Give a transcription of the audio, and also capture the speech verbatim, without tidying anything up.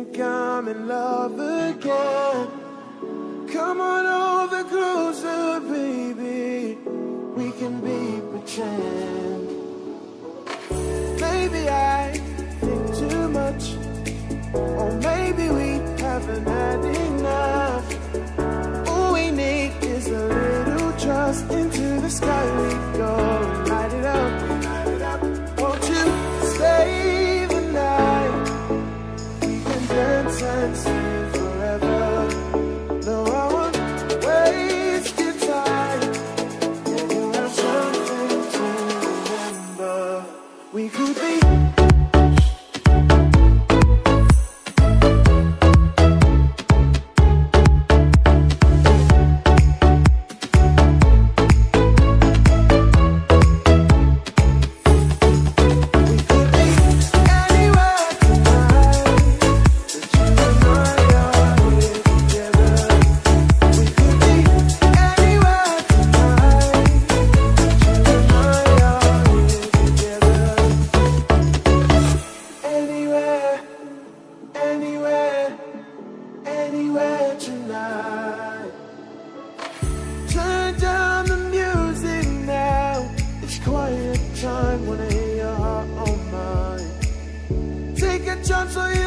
think I'm in love again. Come on over closer, baby. We can be pretend. Maybe I think too much, or maybe we haven't had enough. All we need is a little trust. Into the sky we go and light it up. Won't you stay the night? We can dance and sing forever. No, I won't waste your time. Yeah, you have something to remember. We could be time when I hear your heart on mine. Take a chance on you.